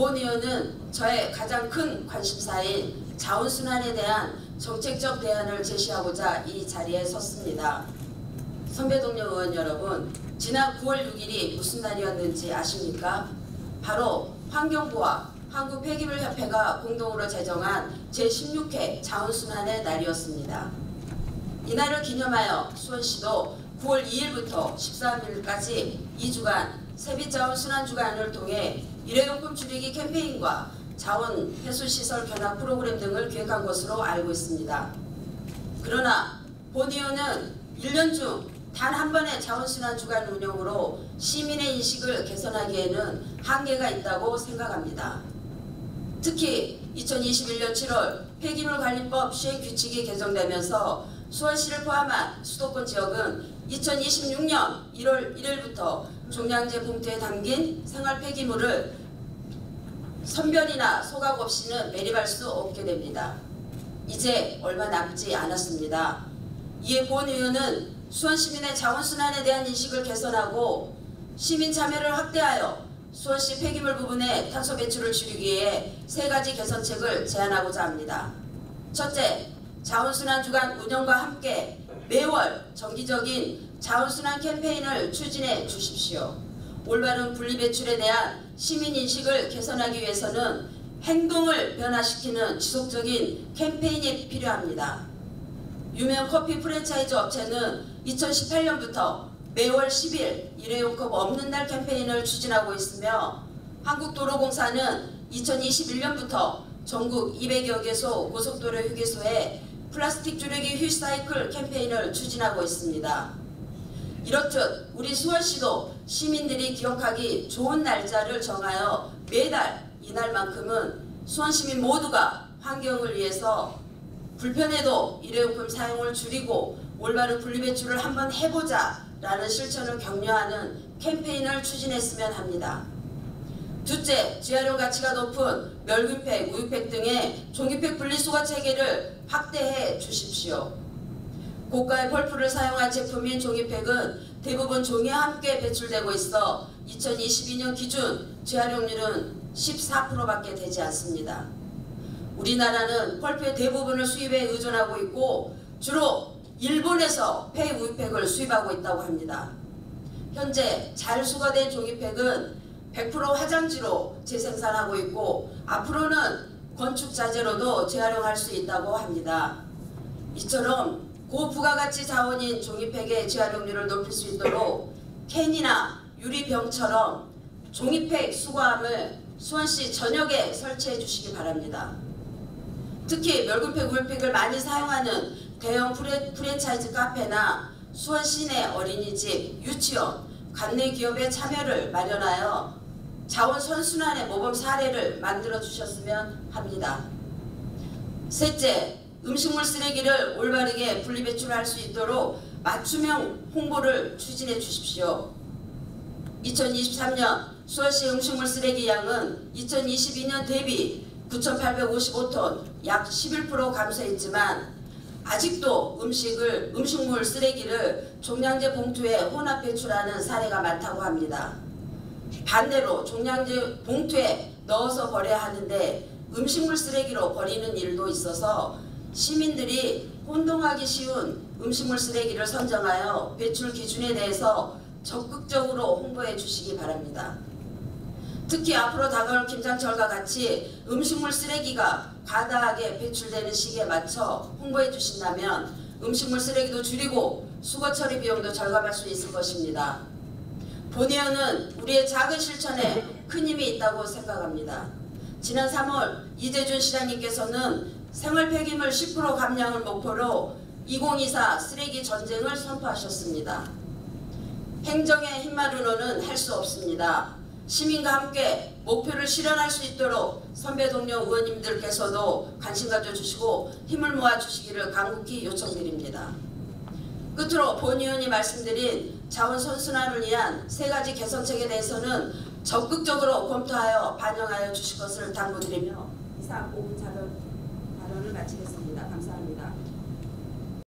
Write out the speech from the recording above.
본 의원은 저의 가장 큰 관심사인 자원순환에 대한 정책적 대안을 제시하고자 이 자리에 섰습니다. 선배 동료 의원 여러분, 지난 9월 6일이 무슨 날이었는지 아십니까? 바로 환경부와 한국폐기물협회가 공동으로 제정한 제16회 자원순환의 날이었습니다. 이날을 기념하여 수원시도 9월 2일부터 13일까지 2주간 세빛자원순환주간을 통해 일회용품 줄이기 캠페인과 자원 회수시설 변화 프로그램 등을 기획한 것으로 알고 있습니다. 그러나 본 의원은 1년 중 단 한 번의 자원순환주간 운영으로 시민의 인식을 개선하기에는 한계가 있다고 생각합니다. 특히 2021년 7월 폐기물관리법 시행규칙이 개정되면서 수원시를 포함한 수도권 지역은 2026년 1월 1일부터 종량제 봉투에 담긴 생활 폐기물을 선별이나 소각 없이는 매립할 수 없게 됩니다. 이제 얼마 남지 않았습니다. 이에 본 의원은 수원 시민의 자원순환에 대한 인식을 개선하고 시민 참여를 확대하여 수원시 폐기물 부분의 탄소 배출을 줄이기 위해 3가지 개선책을 제안하고자 합니다. 첫째, 자원순환 주간 운영과 함께 매월 정기적인 자원순환 캠페인을 추진해 주십시오. 올바른 분리배출에 대한 시민인식을 개선하기 위해서는 행동을 변화시키는 지속적인 캠페인이 필요합니다. 유명 커피 프랜차이즈 업체는 2018년부터 매월 10일 일회용컵 없는 날 캠페인을 추진하고 있으며 한국도로공사는 2021년부터 전국 200여 개소 고속도로 휴게소에 플라스틱 줄이기 휴사이클 캠페인을 추진하고 있습니다. 이렇듯 우리 수원시도 시민들이 기억하기 좋은 날짜를 정하여 매달 이날만큼은 수원시민 모두가 환경을 위해서 불편해도 일회용품 사용을 줄이고 올바른 분리배출을 한번 해보자 라는 실천을 격려하는 캠페인을 추진했으면 합니다. 둘째, 재활용 가치가 높은 멸균팩, 우유팩 등의 종이팩 분리수거 체계를 확대해 주십시오. 고가의 펄프를 사용한 제품인 종이팩은 대부분 종이와 함께 배출되고 있어 2022년 기준 재활용률은 14%밖에 되지 않습니다. 우리나라는 펄프의 대부분을 수입에 의존하고 있고 주로 일본에서 폐우유팩을 수입하고 있다고 합니다. 현재 잘 수거된 종이팩은 100% 화장지로 재생산하고 있고 앞으로는 건축자재로도 재활용할 수 있다고 합니다. 이처럼 고부가가치 자원인 종이팩의 재활용률을 높일 수 있도록 캔이나 유리병처럼 종이팩 수거함을 수원시 전역에 설치해 주시기 바랍니다. 특히 멸균팩, 우유팩을 많이 사용하는 대형 프랜차이즈 카페나 수원 시내 어린이집, 유치원, 관내 기업의 참여를 마련하여 자원 선순환의 모범 사례를 만들어 주셨으면 합니다. 셋째, 음식물 쓰레기를 올바르게 분리배출할 수 있도록 맞춤형 홍보를 추진해 주십시오. 2023년 수원시 음식물 쓰레기 양은 2022년 대비 9,855톤 약 11% 감소했지만 아직도 음식물 쓰레기를 종량제 봉투에 혼합 배출하는 사례가 많다고 합니다. 반대로 종량제 봉투에 넣어서 버려야 하는데 음식물 쓰레기로 버리는 일도 있어서 시민들이 혼동하기 쉬운 음식물 쓰레기를 선정하여 배출 기준에 대해서 적극적으로 홍보해 주시기 바랍니다. 특히 앞으로 다가올 김장철과 같이 음식물 쓰레기가 과다하게 배출되는 시기에 맞춰 홍보해 주신다면 음식물 쓰레기도 줄이고 수거 처리 비용도 절감할 수 있을 것입니다. 본 의원은 우리의 작은 실천에 큰 힘이 있다고 생각합니다. 지난 3월 이재준 시장님께서는 생활 폐기물 10% 감량을 목표로 2024 쓰레기 전쟁을 선포하셨습니다. 행정의 힘만으로는 할 수 없습니다. 시민과 함께 목표를 실현할 수 있도록 선배 동료 의원님들께서도 관심 가져주시고 힘을 모아주시기를 간곡히 요청드립니다. 끝으로 본 의원이 말씀드린 자원 선순환을 위한 3가지 개선책에 대해서는 적극적으로 검토하여 반영하여 주실 것을 당부드리며 이상 5분 발언을 마치겠습니다. 감사합니다.